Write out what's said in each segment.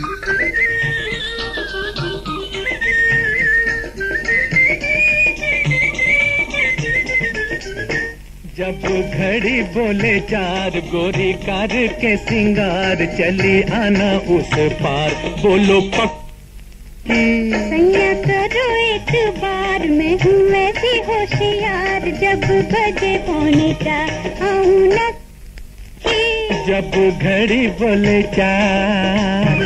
जब घड़ी बोले चार गोरी कर के सिंगार चली आना उस पार बोलो पक्की सैया करो एक बार मैं हूँ वैसी होशियार जब बजे पौने चार आऊँ नक्की जब घड़ी बोले चार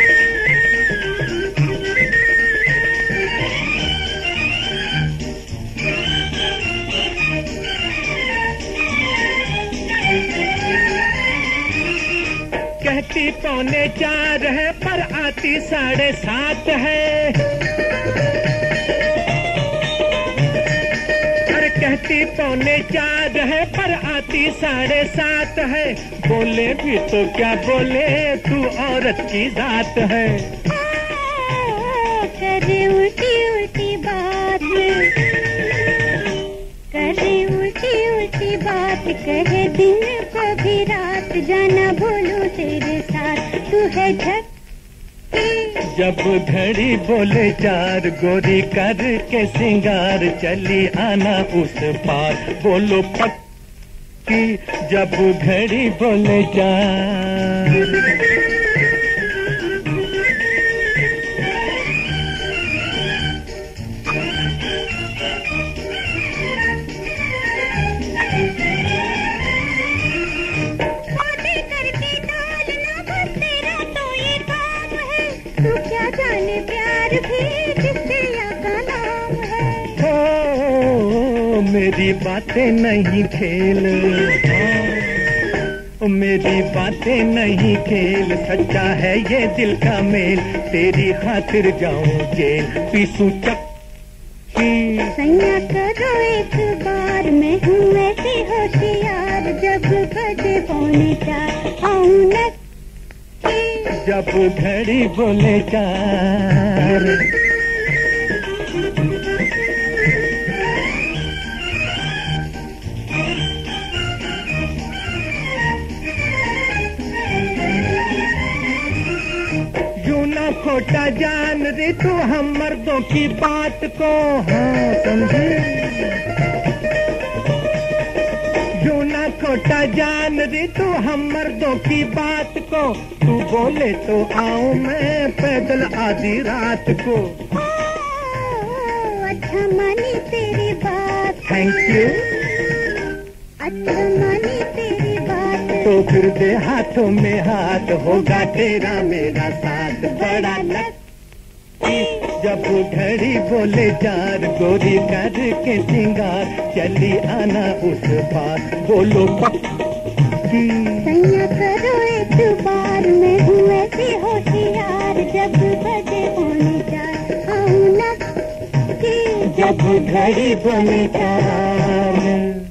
कहती पौने चार है पर आती 7:30 है अरे कहती पौने चार है पर आती 7:30 है बोले भी तो क्या बोले तू औरत की जात है करे उल्टी उल्टी बात करे उल्टी उल्टी बात कहे दिन को भी रात जाना भूलूं तेरे साथ तू है झक्की जब घड़ी बोले चार गोरी कर के सिंगार चली आना उस पार बोलो पक्की जब घड़ी बोले चार तू क्या जाने प्यार भी किसया का नाम है ओ मेरी बातें नहीं खेल मेरी बातें नहीं खेल सच्चा है ये दिल का मेल तेरी खातिर जाऊं जेल पीसू चक्की सैया करो एक बार मैं हूँ ऐसी होशियार जब बजे पौने चार आऊँ नक्की जब घड़ी बोले चार यूं ना खोटा जान रे तू हम मर्दों की बात को हाँ समझे यूं ना खोटा जान रे तू हम मर्दों की बात को तू बोले तो आऊं मैं पैदल आधी रात को अच्छा मानी तेरी बात थैंक यू अच्छा मानी तेरी बात तो फिर दे हाथों में हाथ होगा तेरा मेरा साथ बड़ा लकी जब घड़ी बोले चार गोरी कर के सिंगार चली आना उस पार बोलो पक्की सैया करो एक बार मैं हूँ ऐसी होशियार जब बजे पौने चार आऊँ नक्की जब घड़ी बोले चार